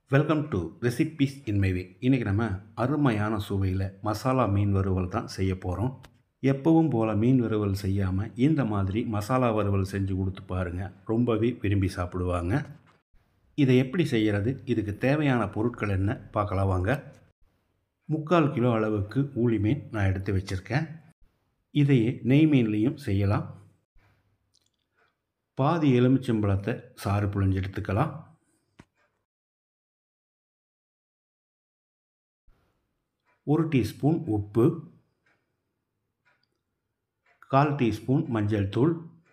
Welcome to recipes in my way. இன்றைக்கி நம்ம அருமையான சுவையில் மசாலா மீன் வறுவல் தான் செய்ய போகிறோம். எப்பவும் போல் மீன் வறுவல் செய்யாமல் இந்த மாதிரி மசாலா வறுவல் செஞ்சு கொடுத்து பாருங்கள், ரொம்பவே விரும்பி சாப்பிடுவாங்க. இதை எப்படி செய்கிறது, இதுக்கு தேவையான பொருட்கள் என்ன பார்க்கலாம் வாங்க. 3/4 கிலோ அளவுக்கு ஊளி மீன் நான் எடுத்து வச்சுருக்கேன். இதையே நெய் மீன்லேயும் செய்யலாம். பாதி எலுமிச்சம்பழத்தை சாறு புழிஞ்சு எடுத்துக்கலாம். 1 டீஸ்பூன் உப்பு, 1/4 டீஸ்பூன் மஞ்சள் தூள்,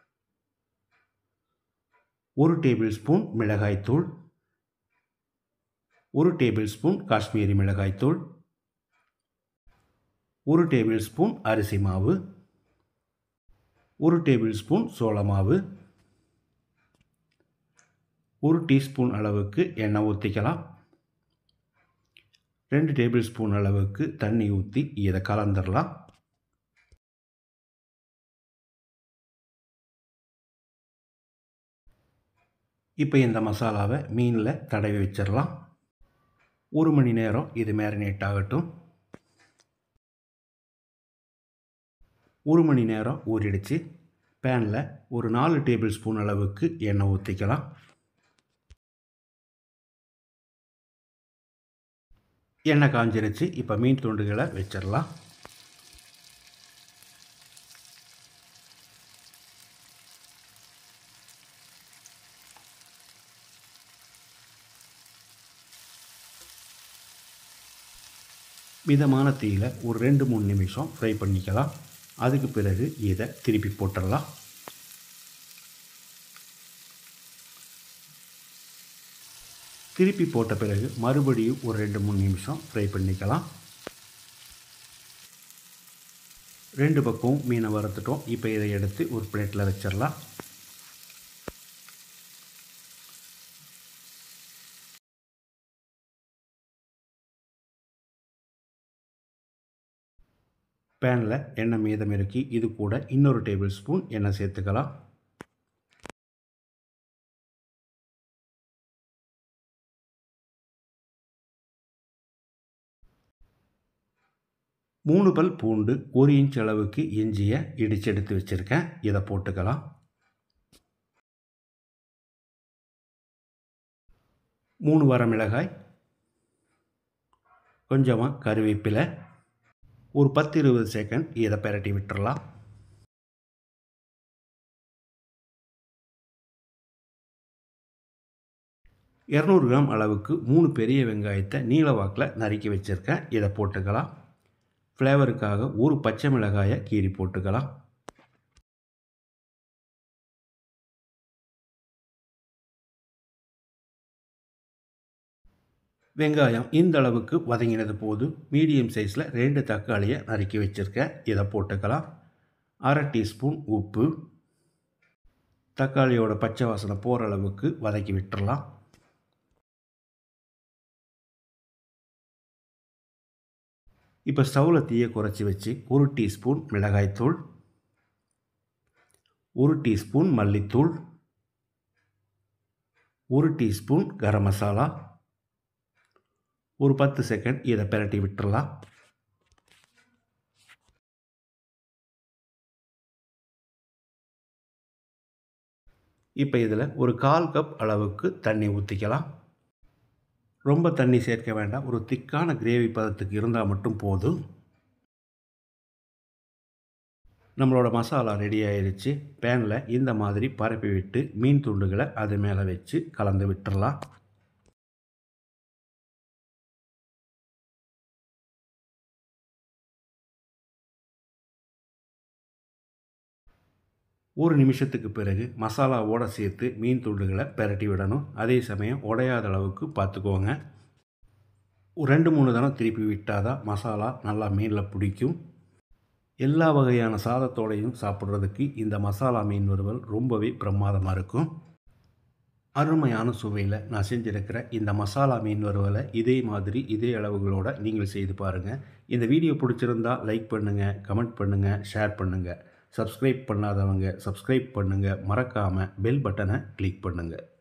1 டேபிள் ஸ்பூன் மிளகாய்த்தூள், 1 டேபிள் ஸ்பூன் காஷ்மீரி மிளகாய்த்தூள், 1 டேபிள் ஸ்பூன் அரிசி மாவு, 1 டேபிள் ஸ்பூன் சோள மாவு, 1 டீஸ்பூன் அளவுக்கு எண்ணெய் ஊற்றிக்கலாம். 2 டேபிள் ஸ்பூன் அளவுக்கு தண்ணி ஊற்றி இதை கலந்துடலாம். இப்போ இந்த மசாலாவை மீனில் தடவி வச்சிடலாம். 1 மணி நேரம் இது மேரினேட் ஆகட்டும். 1 மணி நேரம் ஊறிடுச்சு. பேனில் ஒரு 4 டேபிள் ஸ்பூன் அளவுக்கு எண்ணெய் ஊற்றிக்கலாம். எண்ணெய் காஞ்சிருச்சு. இப்போ மீன் துண்டுகளை வச்சிடலாம். மிதமான தீயில் ஒரு 2-3 நிமிஷம் ஃப்ரை பண்ணிக்கலாம். அதுக்கு பிறகு இதை திருப்பி போட்டுடலாம். திருப்பி போட்ட பிறகு மறுபடியும் ஒரு 2-3 நிமிஷம் ஃப்ரை பண்ணிக்கலாம். 2 பக்கமும் மீனை வறுத்துட்டோம். இப்போ இதை எடுத்து ஒரு பிளேட்டில் வச்சிடலாம். பேனில் எண்ணெய் மீதம் இறக்கி இது கூட இன்னொரு டேபிள் ஸ்பூன் எண்ணெய் சேர்த்துக்கலாம். மூணு பல் பூண்டு, 1 இன்ச் அளவுக்கு இஞ்சியை இடித்து எடுத்து வச்சுருக்கேன். இதை போட்டுக்கலாம். 3 வரமிளகாய், கொஞ்சமாக கருவேப்பிலை, ஒரு 10-20 செகண்ட் இதை பிரட்டி விட்டுறலாம். கிராம் அளவுக்கு 3 பெரிய வெங்காயத்தை நீல வாக்கில் நறுக்கி வச்சுருக்கேன். இதை போட்டுக்கலாம். ஃப்ளேவருக்காக ஒரு பச்சை மிளகாயை கீறி போட்டுக்கலாம். வெங்காயம் இந்த அளவுக்கு வதங்கினது போது மீடியம் சைஸில் 2 தக்காளியை நறுக்கி வச்சுருக்கேன். இதை போட்டுக்கலாம். 1/2 டீஸ்பூன் உப்பு, தக்காளியோட பச்சை வாசனை போகிற அளவுக்கு வதக்கி விட்டுறலாம். இப்போ ஸ்டவ்வில் தீயை குறைச்சி வச்சு 1 டீஸ்பூன் மிளகாய்த்தூள், 1 டீஸ்பூன் மல்லித்தூள், 1 டீஸ்பூன் கரம் மசாலா, ஒரு 10 செகண்ட் இதை பிரட்டி விட்டுறலாம். இப்போ இதில் ஒரு 1/4 கப் அளவுக்கு தண்ணி ஊற்றிக்கலாம். ரொம்ப தண்ணி சேர்க்க வேண்டாம். ஒரு திக்கான கிரேவி பதத்துக்கு இருந்தால் மட்டும் போதும். நம்மளோட மசாலா ரெடி ஆயிடுச்சு. பேனில் இந்த மாதிரி பரப்பி விட்டு மீன் துண்டுகளை அது மேலே வச்சு கலந்து விட்டுறலாம். ஒரு நிமிஷத்துக்கு பிறகு மசாலாவோடு சேர்த்து மீன் துண்டுகளை பிரட்டி விடணும். அதே சமயம் உடையாத அளவுக்கு பார்த்துக்கோங்க. ஒரு 2-3 தடவை திருப்பி விட்டால் தான் மசாலா நல்லா மீனில் பிடிக்கும். எல்லா வகையான சாதத்தோடையும் சாப்பிட்றதுக்கு இந்த மசாலா மீன் வறுவல் ரொம்பவே பிரமாதமாக இருக்கும். அருமையான சுவையில் நான் செஞ்சுருக்கிற இந்த மசாலா மீன் வறுவலை இதே மாதிரி இதே அளவுகளோடு நீங்கள் செய்து பாருங்கள். இந்த வீடியோ பிடிச்சிருந்தால் லைக் பண்ணுங்கள், கமெண்ட் பண்ணுங்கள், ஷேர் பண்ணுங்கள். சப்ஸ்கிரைப் பண்ணாதவங்க சப்ஸ்கிரைப் பண்ணுங்கள். மறக்காமல் பெல் பட்டனை கிளிக் பண்ணுங்கள்.